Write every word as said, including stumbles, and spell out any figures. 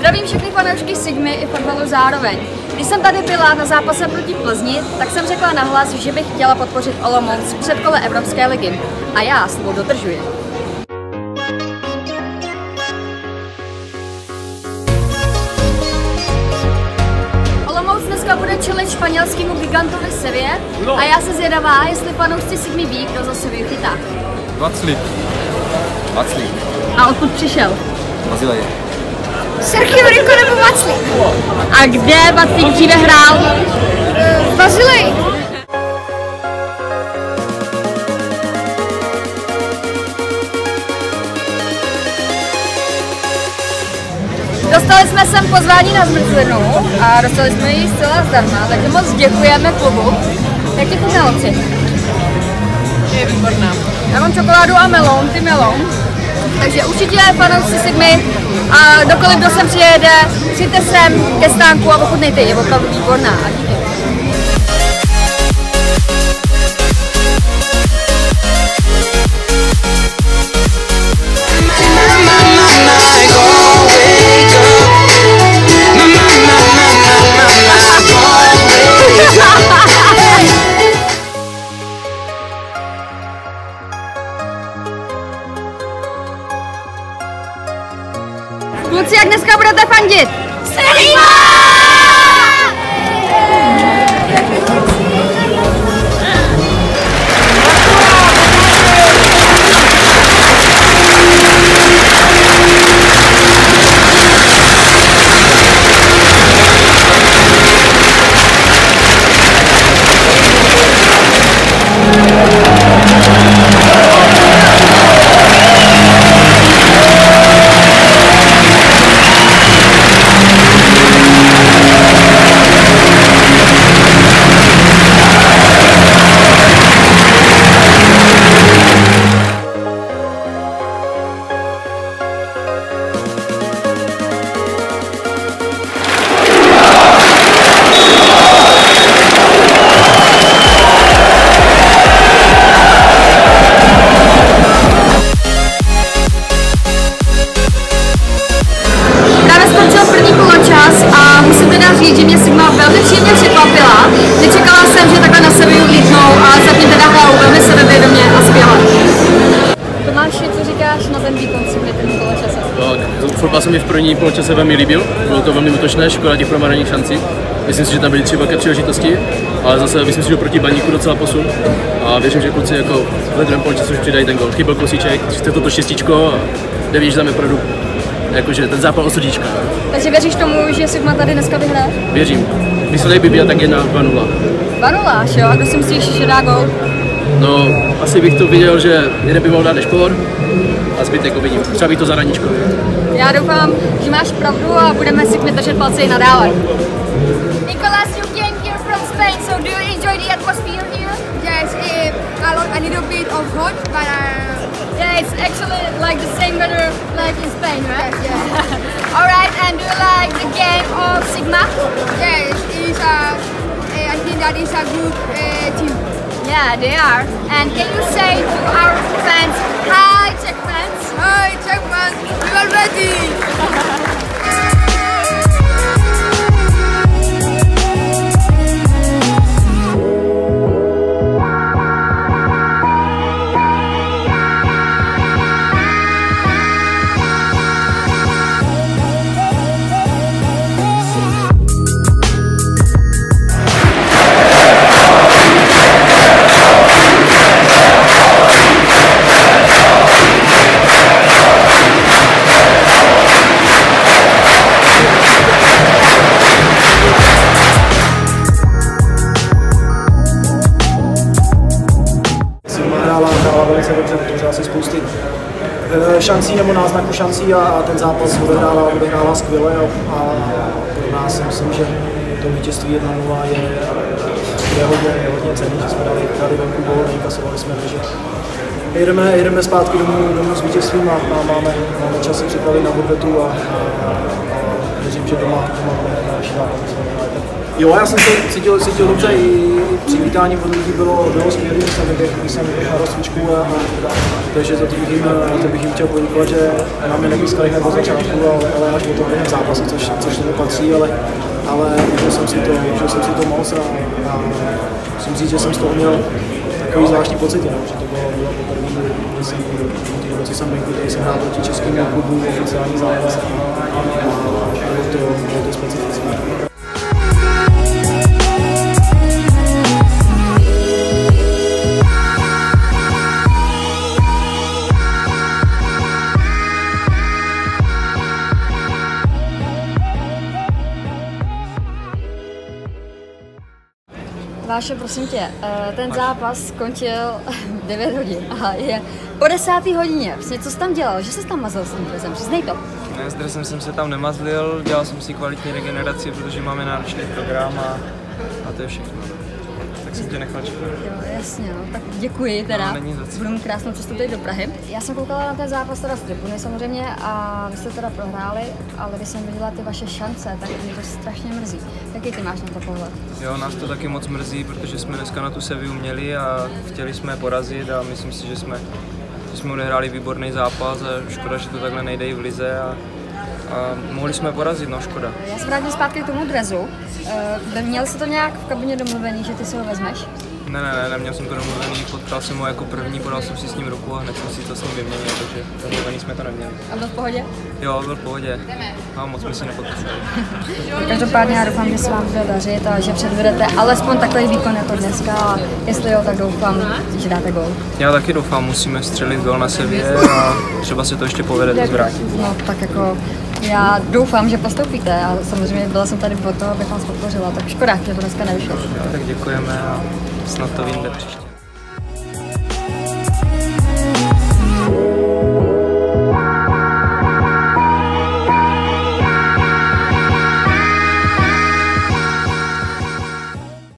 Zdravím všechny fanoušky Sigmy i fotbalu zároveň. Když jsem tady byla na zápase proti Plzni, tak jsem řekla nahlas, že bych chtěla podpořit Olomouc v předkole Evropské ligy. A já slovo dodržuji. Olomouc dneska bude čelit španělskému gigantovi Sevě no. A já se zvědavá, jestli fanoušci Sigmy ví, kdo za Sevillu chytá. Vaclík. Vaclík. A odkud přišel? Bazileje. Sergio Rico nebo Vaclík? A kde Vaclík dříve hrál? V Bazileji. Dostali jsme sem pozvání na zmrzlinu a dostali jsme ji zcela zdarma, takže moc děkujeme klubu. Jak ti chutná, Luci? Je výborná. Já mám čokoládu a melon, ty melon. Takže určitě fanoušci Sigmy a dokoliv kdo sem přijede, přijďte sem ke stánku a ochutnejte, je opravdu výborná. A díky. Kluci, jak dneska budete fandit? Sigma! Že mě Sigma velmi příjemně překvapila. Nečekala jsem, že takhle na Sevillu lítnou a zatím teda hrajou velmi sebevědomě a skvěle. Tomáši, co říkáš na ten výkon Sigmy ten poločase? Tak, fotbal se mi v první poločase velmi líbil, bylo to velmi útočné, škoda těch promarněných šancí. Myslím si, že tam byly tři velké příležitosti, ale zase myslím si, že proti Baníku docela posun. A věřím, že kluci jako ve druhém poločase už přidají ten gol. Chyběl Kosíček, chce toto šestičko a nevíš, že tam je opravdu jakože ten zápal o srdíčka. Takže věříš tomu, že Sigma tady dneska vyhraje? Věřím. Výsledek by byl tak jedna dva nula. dva nula, až jo? A kdo si myslíš, že dá gol? No, asi bych to viděl, že jeden by mohl dát Špor a zbytek uvidím. Třeba bych to za Raníčko. Já doufám, že máš pravdu a budeme Sigmy držet palce i nadále. Nicolas, you came here from Spain, so do you enjoy the atmosphere here? Yes, uh, a, lot, a little bit of hot, but uh, yeah, it's actually like the same weather like in Spain, right? Yes, yeah. Alright, and do you like the game of Sigma? Yes, it is a, uh, I think that is a good uh, team. Yeah, they are. And can you say to our fans, hi Czech fans? Hi Czech fans, we are ready! Velice dobře, vytvořila si spousty šancí nebo náznaku šancí a ten zápas odehrála, odehrála skvěle a pro nás si myslím, že to vítězství jedna nula je, je hodně, hodně cenný, že jsme dali, dali venku gól, neinkasovali jsme, takže jedeme, jedeme zpátky domů, domů s vítězstvím a, a máme, máme čas připravit na odvetu a, a, a věřím, že doma, doma další zápas. Jo, já jsem se cítil, cítil dobře, i přivítání od lidí bylo, bylo skvělé, když jsem když jsem na rozcvičku a, a takže za to bych jim, to bych jim chtěl poděkovat, že nám je nepískali hned od začátku, ale, ale až potom během zápasu, což, což to nepatří, ale, ale užil jsem si to, užil jsem si to moc a, a musím říct, že jsem z toho měl takový zvláštní pocit, no, že to bylo, bylo poprvé, kdy jsem v jsem venku, tady jsem hrál proti českému klubu, oficiální zápas a, a, a bylo to, bylo to specifické. Váše, prosím tě, ten zápas skončil v devět hodin a je po desáté hodině. Vlastně, co jsi tam dělal? Že jsi tam mazal s tím dresem? Přiznej to. Ne, s dresem jsem se tam nemazlil, dělal jsem si kvalitní regeneraci, protože máme náročný program a, a to je všechno. Tak jsem tě nechal čekat. Jo, jasně, no. Tak děkuji teda. No, budu mít krásnou cestu tady do Prahy. Já jsem koukala na ten zápas teda z tribuny samozřejmě a vy jste teda prohráli, ale když jsem viděla ty vaše šance, tak mě to strašně mrzí. Jaký ty máš na to pohled? Jo, nás to taky moc mrzí, protože jsme dneska na tu Sevillu měli a chtěli jsme porazit a myslím si, že jsme, že jsme odehráli výborný zápas a škoda, že to takhle nejde i v lize. A, a mohli jsme porazit, no škoda. Já se vrátím zpátky k tomu dresu. E, měl jsi to nějak v kabině domluvený, že ty si ho vezmeš? Ne, ne, ne, neměl jsem to domluvený, potkal jsem ho jako první, podal jsem si s ním ruku a hned jsem si to s ním vyměnil, takže domluvený jsme to neměli. A byl v pohodě? Jo, byl v pohodě. A moc jsme si nepotkali. Každopádně já doufám, že se vám bude dařit a že předvedete alespoň takový výkon jako dneska a jestli jo, tak doufám, že dáte gól. Já taky doufám, musíme střelit gól na Sevě a třeba se to ještě povede to zvrátit. No tak jako já doufám, že postoupíte a samozřejmě byla jsem tady pro to, abych vás podpořila, tak škoda, že to dneska nevyšlo. Jo, tak děkujeme a snad to vyjde příště.